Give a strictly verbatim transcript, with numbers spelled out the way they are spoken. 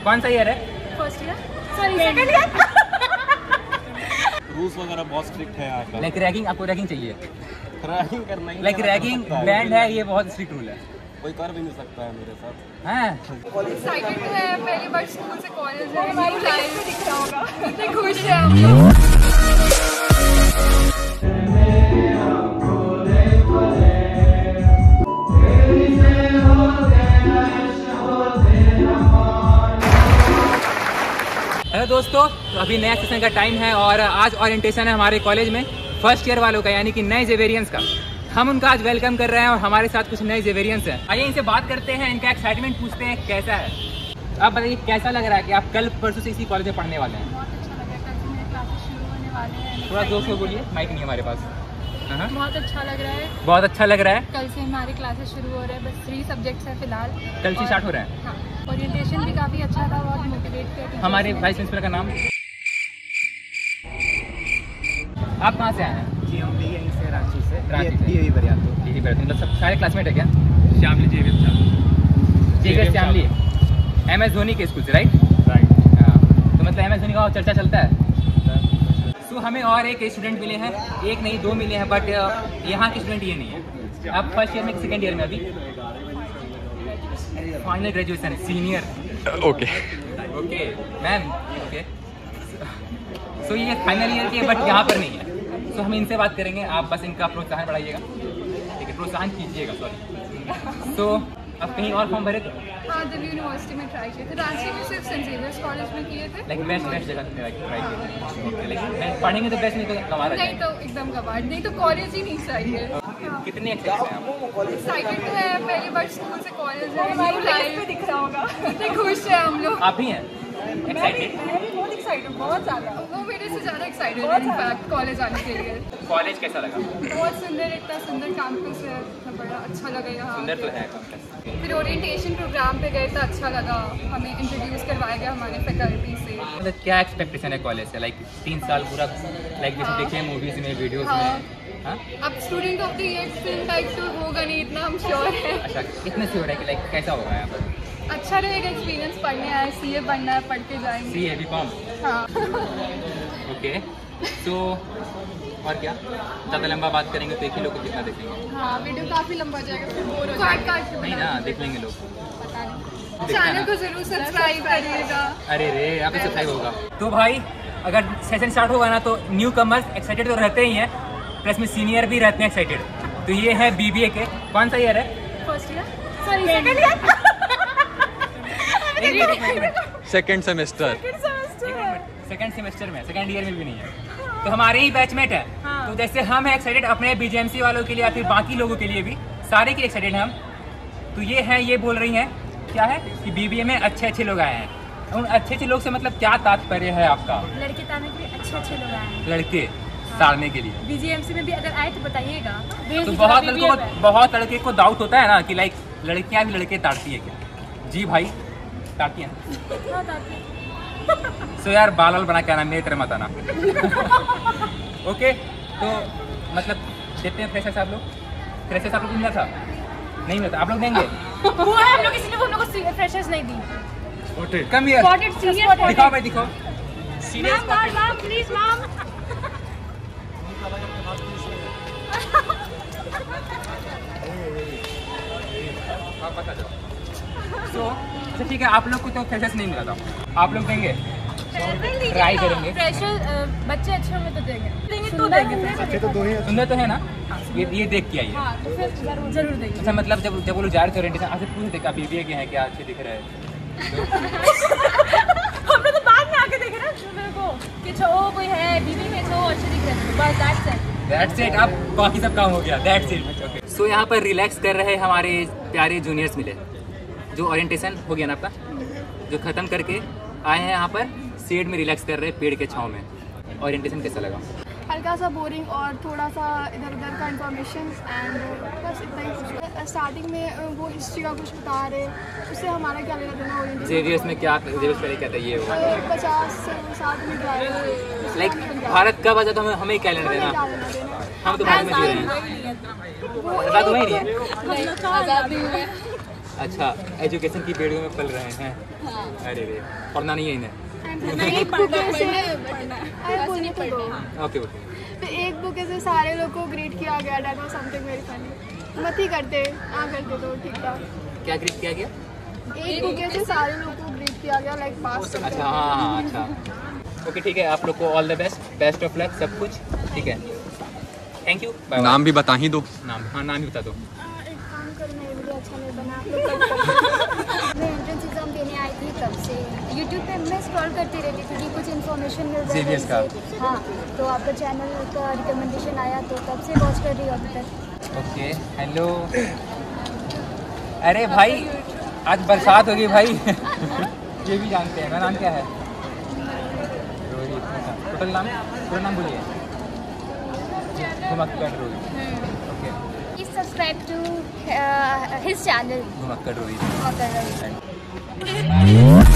कौन सा ईयर है? First year, sorry second year. Rules वगैरह बहुत स्ट्रिक्ट है यहाँ का। लाइक रैगिंग, आपको रैगिंग चाहिए? रैगिंग करना ही लाइक रैगिंग बैंड है, ये बहुत स्ट्रिक्ट रूल है। कोई कर भी नहीं सकता है मेरे साथ। हाँ एक्साइटेड है, पहली बार स्कूल से कॉलेज है, न्यू लाइफ दिख रहा होगा, कितने खुश हैं हम लोग। हेलो दोस्तों, तो अभी नया सेशन का टाइम है और आज ओरिएंटेशन है हमारे कॉलेज में फर्स्ट ईयर वालों का, यानी कि नए जेवेरियंस का। हम उनका आज वेलकम कर रहे हैं और हमारे साथ कुछ नए जेवेरियंस हैं। आइए इनसे बात करते हैं, इनका एक्साइटमेंट पूछते हैं कैसा है। आप बताइए कैसा लग रहा है कि आप कल परसों से इसी कॉलेज में पढ़ने वाले हैं? बहुत अच्छा लग रहा है, कल से मेरे क्लासेस शुरू होने वाले हैं। थोड़ा जोर से बोलिए, माइक नहीं है हमारे पास। हाँ बहुत अच्छा लग रहा है, बहुत अच्छा लग रहा है। कल से हमारे क्लासेस शुरू हो रहे हैं, बस थ्री सब्जेक्ट्स हैं फिलहाल। कल से स्टार्ट हो रहा है। हाँ, ओरिएंटेशन भी काफ़ी अच्छा था, बहुत मोटिवेट किया। हमारे वाइस प्रिंसिपल का नाम? आप कहाँ से आए हैं? जी हम भी यहीं से रांची से रांची से। डीएवी बरियात तो डीवी बरियात। मतलब सब सारे क्लासमेट है क्या? श्यामली जेवी जेवी श्यामली, एम एस धोनी के स्कूल से, राइट? राइट। हाँ, तो मतलब एम एस धोनी का चर्चा चलता है। सो so, हमें और एक स्टूडेंट मिले हैं, एक नहीं दो मिले हैं, बट यहाँ के स्टूडेंट ये नहीं है। अब फर्स्ट ईयर में, सेकेंड ईयर में अभी final graduation senior. Okay okay ma'am, okay. So ये फाइनल ईयर के, बट यहाँ पर नहीं है। सो so, हम इनसे बात करेंगे, आप बस इनका प्रोत्साहन बढ़ाइएगा, ठीक है? प्रोत्साहन कीजिएगा, सॉरी। सो अब कहीं और फॉर्म भरे थे? हाँ, दिल्ली यूनिवर्सिटी में ट्राई किए थे, रांची में सिर्फ सेंट जेवियर्स कॉलेज में किए थे। लाइक बेस्ट बेस्ट जगह ट्राई किए थे। लाइक पढ़ेंगे तो बेस्ट, नहीं तो कमाल। नहीं तो एकदम कबाड़, नहीं तो कॉलेज ही नहीं चाहिए। कितने एक्साइटेड हैं आप? एक्साइटेड है, पहली बार स्कूल से कॉलेज है, न्यू लाइफ दिख रहा होगा, कितने खुश हैं हम लोग। आप ही हैं एक्साइटेड? बहुत एक्साइटेड, बहुत ज़्यादा। वो मेरे से ज़्यादा एक्साइटेड है इनफैक्ट कॉलेज आने के लिए। कॉलेज कैसा लगा? बहुत सुंदर, इतना सुंदर कैंपस है, इतना बड़ा, अच्छा लगा यहाँ। सुंदर तो है। फिर ओरिएंटेशन प्रोग्राम पे गए तो अच्छा लगा, हमें इंट्रोड्यूस करवाया गया हमारे फैकल्टी से। मतलब क्या एक्सपेक्टेशन है कॉलेज से? लाइक तीन साल पूरा लाइक जैसे देखे हैं मूवीज में, वीडियोस हाँ। में। हाँ? अब student of the year film type तो होगा नहीं, इतना हम श्योर है। अच्छा, कितने से हो रहा है कि लाइक कैसा होगा यहाँ पर? अच्छा रहेगा, एक्सपीरियंस पढ़ने आए, सीए बनना है, पढ़ के जाएंगे। सी है, बी कॉम। हाँ। ओके, तो और क्या ज़्यादा लंबा बात करेंगे तो एक ही लोग को कितना देखेंगे? हाँ, वीडियो काफ़ी लंबा जाएगा, फिर बोर हो जाएगा। नहीं ना, देख लेंगे लोग। पता नहीं, चैनल को जरूर सब्सक्राइब करिएगा। अरे रे, यहाँ पे सब्सक्राइब होगा। तो भाई अगर सेशन स्टार्ट होगा ना, तो न्यू कमर्स एक्साइटेड तो रहते ही हैं, प्लस में सीनियर भी रहते हैं एक्साइटेड। तो ये है बीबीए के, कौन सा ईयर है? First year, sorry second year. Second semester. Second semester में, सेकंड ईयर में भी नहीं है। तो हमारे ही बैचमेट है। हाँ। तो जैसे हम हैं एक्साइटेड अपने बीजेएमसी वालों के लिए या फिर बाकी लोगों के लिए भी, सारे के एक्साइटेड हैं हम। तो ये है, ये बोल रही हैं क्या है कि बीबीए में अच्छे अच्छे लोग आए हैं। उन अच्छे अच्छे लोग से मतलब क्या तात्पर्य है आपका? लड़के ताने के लिए अच्छे अच्छे लोग आए हैं, लड़के ताड़ने के लिए। बीजीएमसी में भी अगर आए तो बताइएगा। तो बहुत लड़कों को, बहुत लड़के को डाउट होता है ना कि लाइक लड़कियां भी लड़के ताड़ती है क्या? जी भाई, ताड़ती हैं। सो यार बाल वाल बना के आना, मेरी तरह मत आना। ओके, तो मतलब देते हैं फ्रेशर्स आप लोग? फ्रेशर्स आप लोग मिला था? नहीं मिला था, आप लोग देंगे? वो है हम लोग, इसलिए वो हम लोग को फ्रेशर्स नहीं दी। कम हियर, स्पॉटेड सीनियर, दिखाओ भाई, दिखाओ senior ma'am ma'am please ma'am. आप बता दो। सो अच्छा ठीक है, आप लोग को तो फ्रेशर्स नहीं मिला था, आप लोग देंगे? ट्राई करेंगे। फ्रेशर बच्चे अच्छे होंगे तो देंगे, देंगे तो देंगे। अच्छे तो दो ही सुंदर तो है ना? ये ये देख के आइए। हाँ, तो फिर जरूर जरूर देंगे। अच्छा, मतलब जब जब वो लोग जा रहे थे ओरिएंटेशन, आपसे पूछते क्या बीबीए के हैं, क्या अच्छे दिख रहे हैं? हम लोग तो बाद में आके देखे ना मेरे को कि छो कोई है बीबी में, छो अच्छे दिख रहे हैं, बस दैट्स इट। दैट्स इट, अब बाकी सब काम हो गया। That's it. ओके, सो यहाँ पर रिलैक्स कर रहे हमारे प्यारे जूनियर्स मिले, जो ओरिएंटेशन हो गया ना आपका, जो ख़त्म करके आए हैं यहाँ पर शेड में रिलैक्स कर रहे पेड़ के छाँव में। ओरिएंटेशन कैसा लगा? हल्का सा बोरिंग और थोड़ा सा इधर उधर का इन्फॉर्मेशन एंड बस इतना ही कुछ। स्टार्टिंग में वो हिस्ट्री का कुछ बता रहे, उससे हमारा क्या लेना देना ओरिएंटेशन। जेवियर्स में क्या, जेवियर्स पहले क्या था ये होगा? पचास से साठ मिनट आएगा, लाइक भारत का वजह तो हमें हमें क्या लेना देना, हम तो भारत में जी रहे हैं। आज़ाद हुए ही नहीं है। अच्छा, एजुकेशन की बेड़ियों में पल रहे हैं। हाँ। अरे रे, पढ़ना नहीं है इन्हें। एक बुक से अरे बोलने तो दो। Okay okay. तो एक बुक से सारे लोग को ग्रेड किया गया, that was something very funny. मत ही करते, हाँ करते तो ठीक था। क्या ग्रेड किया गया? एक बुक से सारे लोग को ग्रेड किया गया, लाइक पास। अच्छा हाँ हाँ अच्छा। ओके ठीक है, आप लोग को all the best, best of luck, सब कुछ ठीक है। Thank you. नाम भी बता ही दो। नाम, हाँ नाम ही बता दो। एक काम करना है, वीडियो अच्छा नहीं बना, आप लोग मैं एंट्रेंस एग्जाम देने आई थी तब से यूट्यूब पे मैं स्क्रॉल करती रहती थी कि कुछ इन्फॉर्मेशन मिल जाए Xavier's का। हाँ, तो आपका चैनल का रिकमेंडेशन आया तो तब से वॉच कर रही हूँ अभी तक। Okay hello. अरे भाई आज बरसात होगी भाई। ये भी जानते हैं। मेरा नाम क्या है? रोहित। टोटल नाम, पूरा नाम बोलिए। Ghumakkad Rohit. Okay. Please subscribe to his channel Ghumakkad Rohit. Makar Ravi.